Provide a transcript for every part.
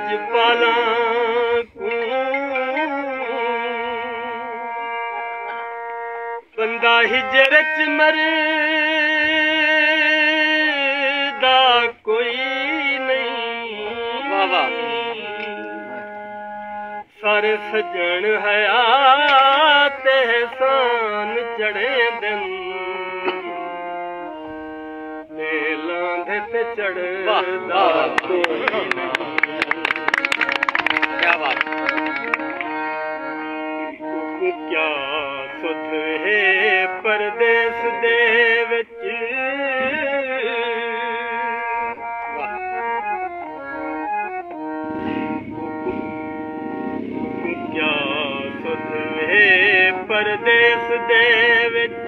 लजपाला बंदा हिजर च मरदा कोई नहीं। सारे सजन हयात एहसान चढ़े दिन लांधे चढ़दा कोई नहीं। क्या बात क्या सुध है परदेस दे विच क्या सुध है परदेस दे विच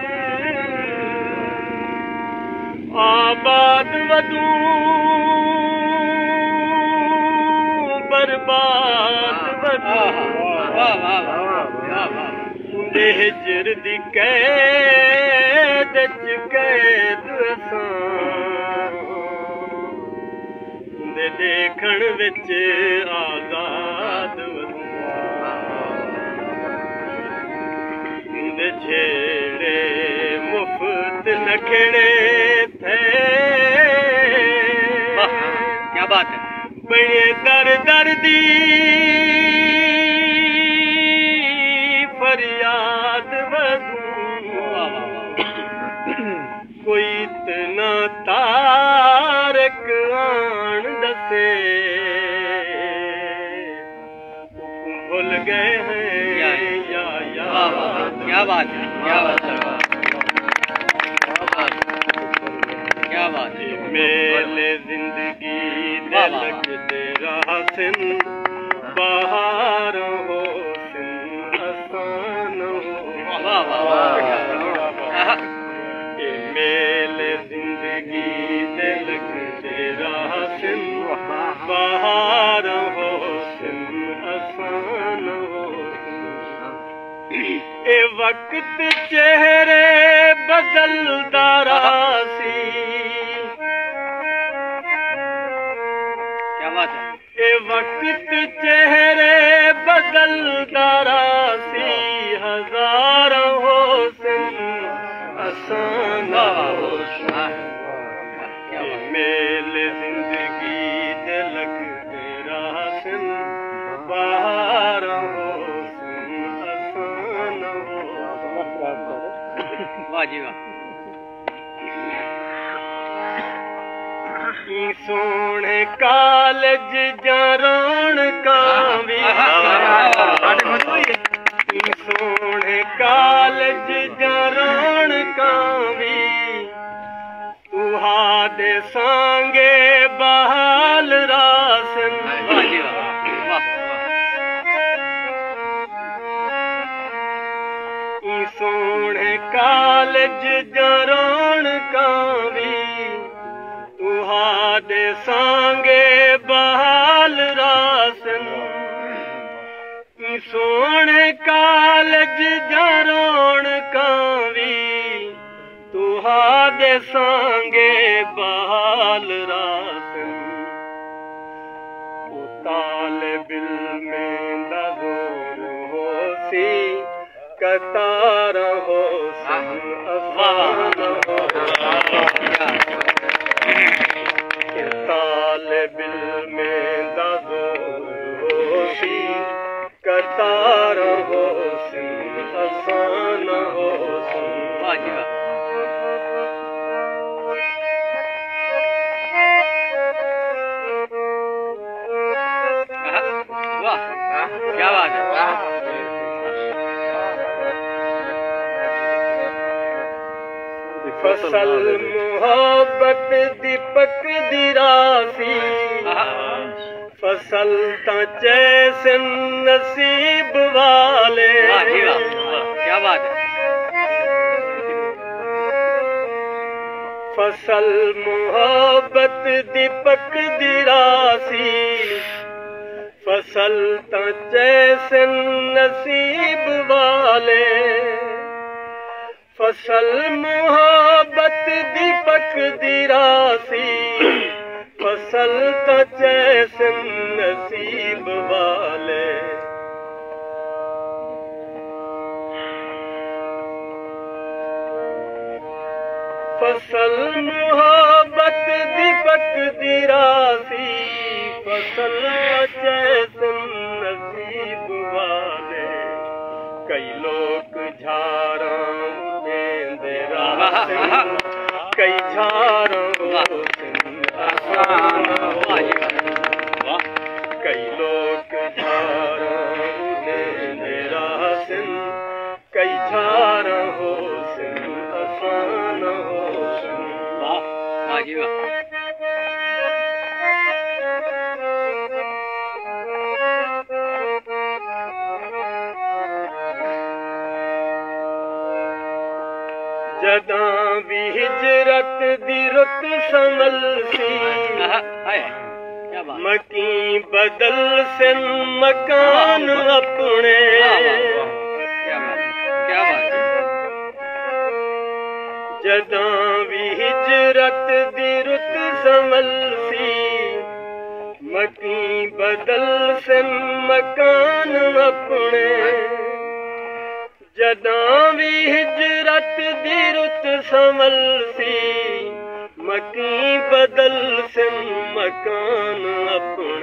आबाद वदू बर्बाद वदू हिजर दी कैद च कैद दे देखण विच आजाद दे छेड़े मुफ्त नखड़े थे। क्या बात है बड़े दर दर दी फरियाद वदू कोई इतना तारक आन दसे भूल गए हैं या क्या बात है क्या बात है क्या बात है मेले जिंदगी दे लगते रासिन बाहर हो मेले जिंदगी दे लगते रासिन बाहर हो आसान हो। ए वक्त चेहरे बदलदा रासी। क्या बात है ए वक्त चेहरे बदलदा रासी हजारों होसन आसान मेल जिंदगी दे लगते रासन बाहर होसन आसान हो। वाह जी वाह सोने कालज जा रौनकां वी सोने कालज जा रौनकां वी तुहाडे सांगे बहाल रासन। सोने कालज जा रौनकां वी तुहाडे सांगे बहाल रासन। सोने कालज जा रौनकां वी तुहाडे सांगे बहाल रासन। तालिब इल्म दा जोर होसी कतार होसन आसान हो। तालिब इल्म दा जोर होसी कतार होसन आसान होसन। वाह क्या बात है फसल मोहब्बत दीपक दी रासी फसल ता जैसे नसीब वाले। क्या बात है फसल मोहब्बत दीपक दी रासी फसल ता जैसे नसीब वाले। फसल मोहब्बत दीपक दी रासी फसल तो जैसन नसीब वाले फसल मोहब्बत दीपक दी रासी फसल जैसन नसीब वाले कई लोग झारां देंदे रासन कई झारां कई लोग झारां देंदे रासन कई झारां होसन आसान होसन वाह जी वाह जदां भी हिजरत दी रुत संभल सी मकी बदल से मकान अपने जदां भी हिजरत दी रुत संभल सी मकी बदल से मकान अपने जदां भी हिजरत दी रुत संभल सी मकी बदल से मकान अपने